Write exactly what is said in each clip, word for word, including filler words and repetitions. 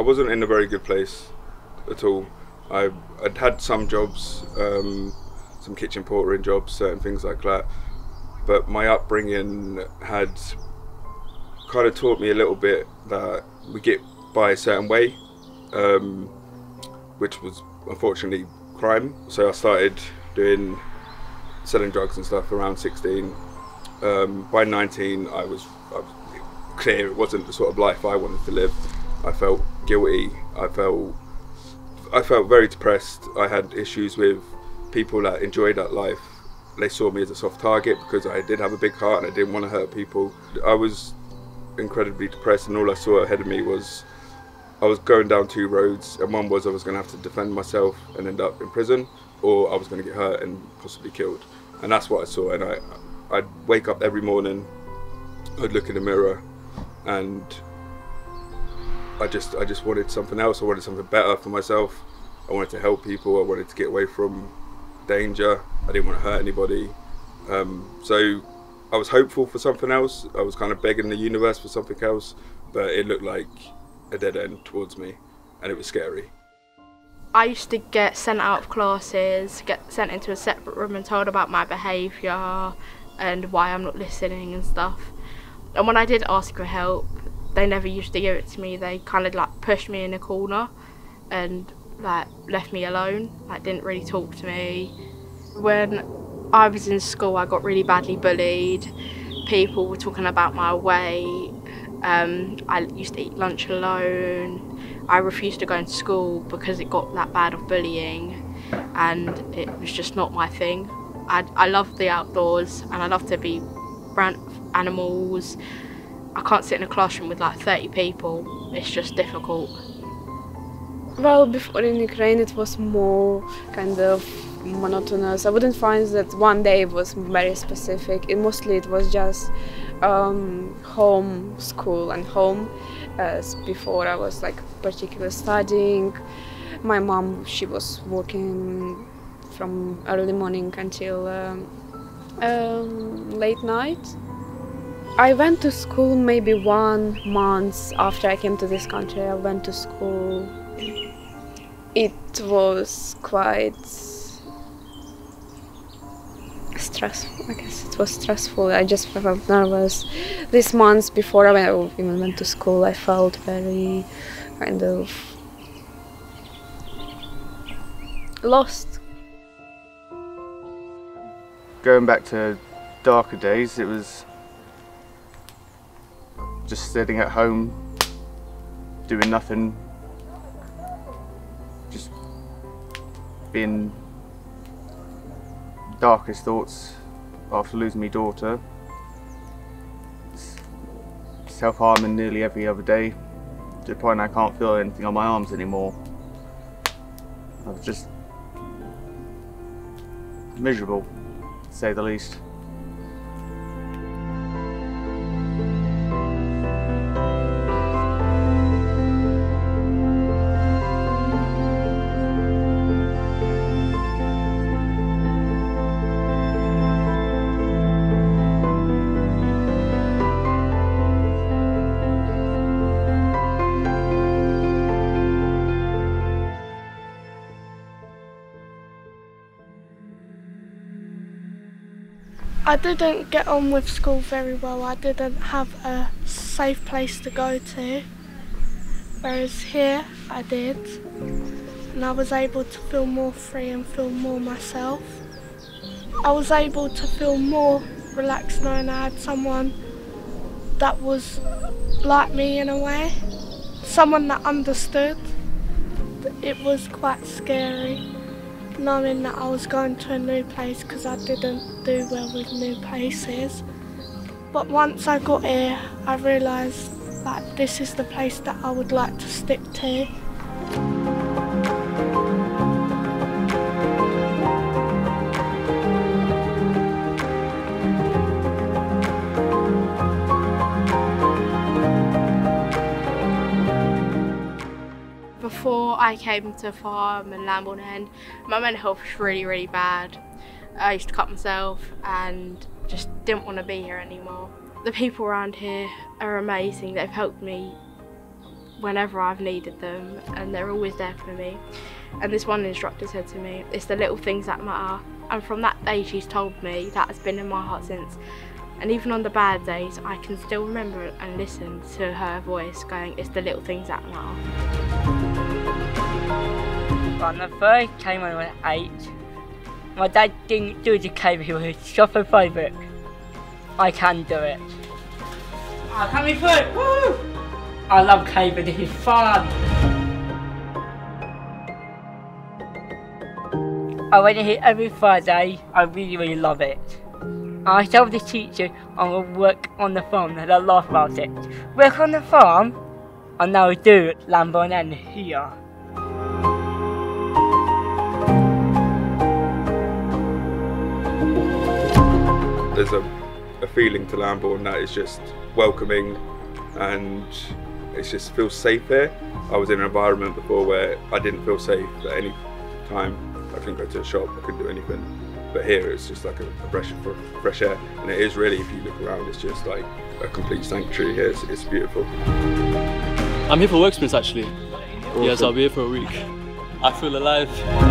wasn't in a very good place at all. I, I'd had some jobs, um, some kitchen portering jobs, certain things like that, but my upbringing had kind of taught me a little bit that we get by a certain way, um, which was unfortunately crime. So I started doing selling drugs and stuff around sixteen. Um, by nineteen, I was, I was clear it wasn't the sort of life I wanted to live. I felt guilty. I felt I felt very depressed. I had issues with people that enjoyed that life. They saw me as a soft target because I did have a big heart and I didn't want to hurt people. I was incredibly depressed, and all I saw ahead of me was I was going down two roads, and one was I was going to have to defend myself and end up in prison, or I was going to get hurt and possibly killed. And that's what I saw. And I, I'd wake up every morning, I'd look in the mirror, and I just, I just wanted something else. I wanted something better for myself. I wanted to help people. I wanted to get away from danger. I didn't want to hurt anybody. Um, so I was hopeful for something else. I was kind of begging the universe for something else, but it looked like a dead end towards me, and it was scary. I used to get sent out of classes, get sent into a separate room and told about my behaviour and why I'm not listening and stuff. And when I did ask for help, they never used to give it to me. They kind of like pushed me in a corner and like left me alone, like didn't really talk to me. When I was in school, I got really badly bullied. People were talking about my weight. Um, I used to eat lunch alone. I refused to go into school because it got that bad of bullying, and it was just not my thing. I, I love the outdoors and I love to be around animals. I can't sit in a classroom with like thirty people. It's just difficult. Well, before in Ukraine it was more kind of monotonous. I wouldn't find that one day was very specific. It mostly it was just um, home, school and home. As before I was like particularly studying. My mom, she was working from early morning until um, um, late night. I went to school maybe one month after I came to this country. I went to school. It was quite stressful. I guess it was stressful. I just felt nervous. These months before I even went to school, I felt very kind of lost. Going back to darker days, it was just sitting at home, doing nothing, just being darkest thoughts after losing my daughter. Self-harming nearly every other day, to the point I can't feel anything on my arms anymore. I was just miserable, to say the least. I didn't get on with school very well. I didn't have a safe place to go to, whereas here I did, and I was able to feel more free and feel more myself. I was able to feel more relaxed knowing I had someone that was like me in a way, someone that understood. It was quite scary knowing that I was going to a new place because I didn't do well with new places. But once I got here, I realised that this is the place that I would like to stick to. Before I came to farm and Lambourne End, my mental health was really, really bad. I used to cut myself and just didn't want to be here anymore. The people around here are amazing. They've helped me whenever I've needed them, and they're always there for me. And this one instructor said to me, it's the little things that matter. And from that day she's told me, that has been in my heart since. And even on the bad days, I can still remember and listen to her voice going, it's the little things that matter. When I first came when I was eight, my dad didn't do the cave, he was super favourite. I can do it. Oh, come me through! Woo! I love caving, this is fun! I went here every Friday, I really really love it. I told the teacher I will work on the farm and I laugh about it. Work on the farm? I now do Lambourne End here. There's a, a feeling to Lambourne that is just welcoming, and it just feels safe here. I was in an environment before where I didn't feel safe at any time. I couldn't go to a shop, I couldn't do anything. But here it's just like a, a breath of fresh air, and it is really, if you look around, it's just like a complete sanctuary here. It's, it's beautiful. I'm here for work experience actually. Awesome. Yes, I'll be here for a week. I feel alive.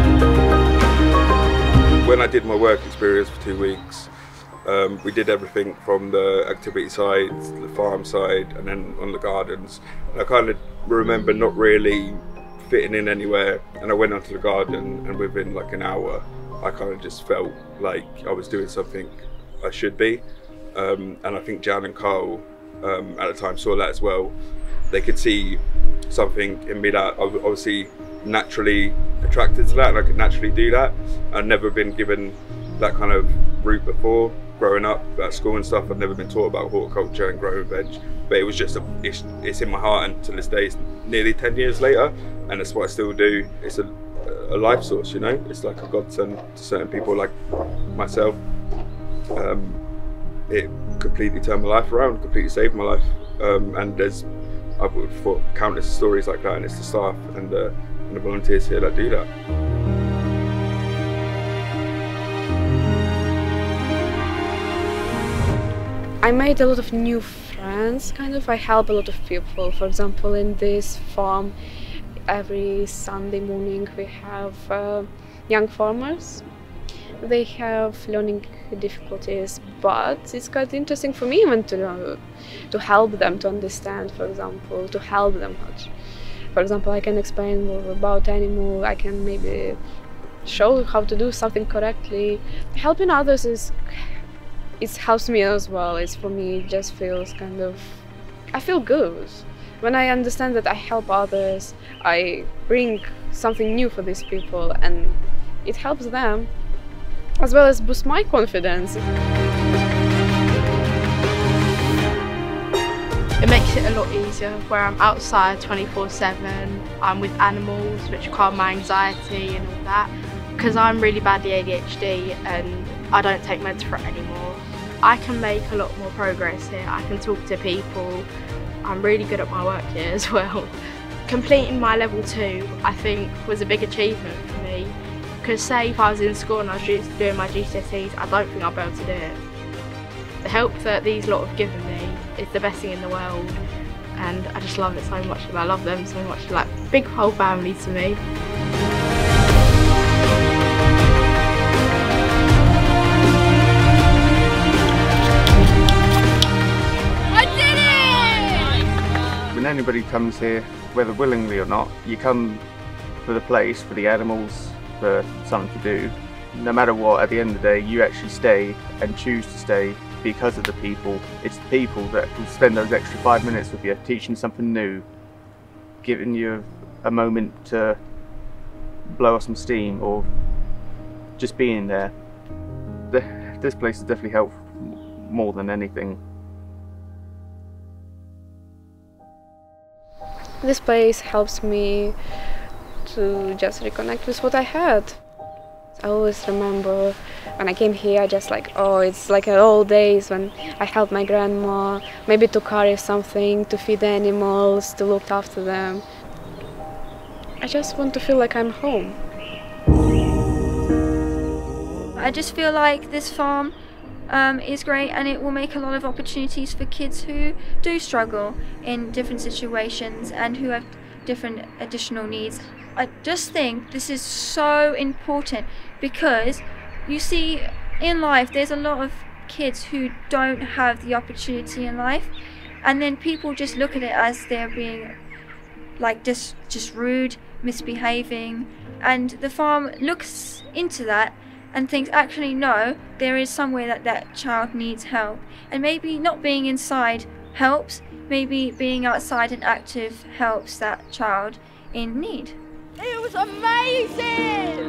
When I did my work experience for two weeks, um, we did everything from the activity side, the farm side, and then on the gardens. And I kind of remember not really fitting in anywhere, and I went onto the garden, and within like an hour I kind of just felt like I was doing something I should be. Um, and I think Jan and Carl um, at the time saw that as well. They could see something in me that I was obviously naturally attracted to that, and I could naturally do that. I'd never been given that kind of route before. Growing up at school and stuff, I've never been taught about horticulture and growing veg, but it was just, a, it's, it's in my heart, and to this day, it's nearly ten years later, and that's what I still do. It's a, a life source, you know? It's like a godsend to certain people like myself. Um, it completely turned my life around, completely saved my life, um, and there's, I've thought countless stories like that, and it's the staff and the, and the volunteers here that do that. I made a lot of new friends, kind of. I help a lot of people. For example, in this farm, every Sunday morning we have uh, young farmers. They have learning difficulties, but it's quite interesting for me even to uh, to help them to understand, for example, to help them much. For example, I can explain more about animal, I can maybe show how to do something correctly. Helping others is it helps me as well. It's for me, it just feels kind of, I feel good. When I understand that I help others, I bring something new for these people, and it helps them, as well as boost my confidence. It makes it a lot easier where I'm outside twenty-four seven, I'm with animals which calm my anxiety and all that, because I'm really badly A D H D and I don't take meds for it anymore. I can make a lot more progress here. I can talk to people. I'm really good at my work here as well. Completing my level two, I think, was a big achievement for me. Because say if I was in school and I was just doing my G C S Es, I don't think I'd be able to do it. The help that these lot have given me is the best thing in the world, and I just love it so much, and I love them so much. Like, big whole family to me. When anybody comes here, whether willingly or not, you come for the place, for the animals, for something to do. No matter what, at the end of the day, you actually stay and choose to stay because of the people. It's the people that will spend those extra five minutes with you, teaching something new, giving you a moment to blow off some steam, or just being there. The, this place has definitely helped more than anything. This place helps me to just reconnect with what I had. I always remember when I came here, I just like, oh, it's like old days when I helped my grandma, maybe to carry something, to feed the animals, to look after them. I just want to feel like I'm home. I just feel like this farm um, is great, and it will make a lot of opportunities for kids who do struggle in different situations and who have different additional needs. I just think this is so important because you see in life there's a lot of kids who don't have the opportunity in life, and then people just look at it as they're being like just just rude, misbehaving, and the farm looks into that and thinks, actually no, there is somewhere that that child needs help, and maybe not being inside helps, maybe being outside and active helps that child in need. It was amazing!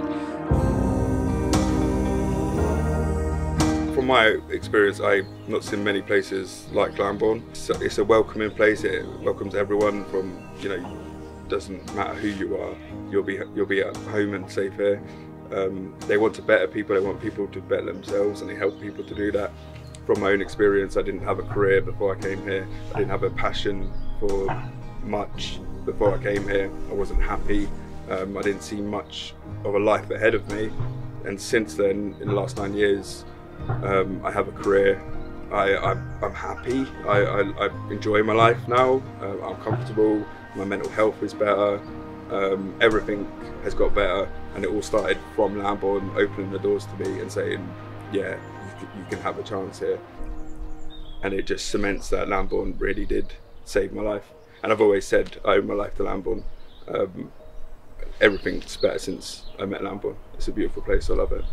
From my experience, I've not seen many places like Lambourne. It's a, it's a welcoming place. It welcomes everyone from, you know, doesn't matter who you are, you'll be you'll be at home and safe here. Um, they want to better people, they want people to better themselves, and they help people to do that. From my own experience, I didn't have a career before I came here. I didn't have a passion for much before I came here. I wasn't happy. Um, I didn't see much of a life ahead of me. And since then, in the last nine years, um, I have a career. I, I, I'm happy. I, I, I enjoy my life now. Uh, I'm comfortable. My mental health is better. Um, everything has got better, and it all started from Lambourne opening the doors to me and saying, yeah, you can, you can have a chance here. And it just cements that Lambourne really did save my life. And I've always said I owe my life to Lambourne. Um, everything's better since I met Lambourne. It's a beautiful place, I love it.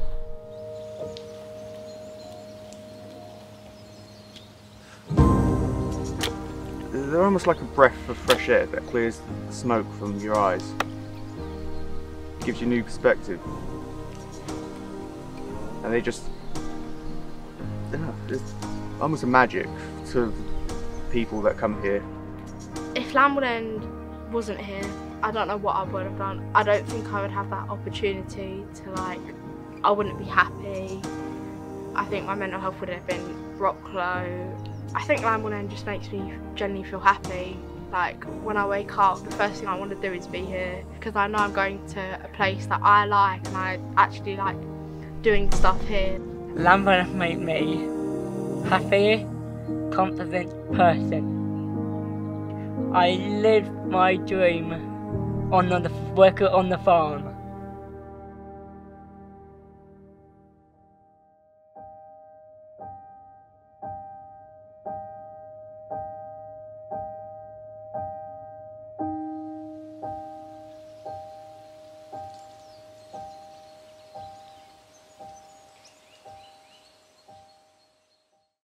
They're almost like a breath of fresh air that clears the smoke from your eyes. Gives you new perspective. And they just, I don't know, it's almost a magic to people that come here. If Lambourne End wasn't here, I don't know what I would have done. I don't think I would have that opportunity to, like, I wouldn't be happy. I think my mental health would have been rock low. I think Lambourne End just makes me genuinely feel happy. Like, when I wake up, the first thing I want to do is be here, because I know I'm going to a place that I like, and I actually like doing stuff here. Lambourne has made me happy, confident person. I live my dream on the working on the farm.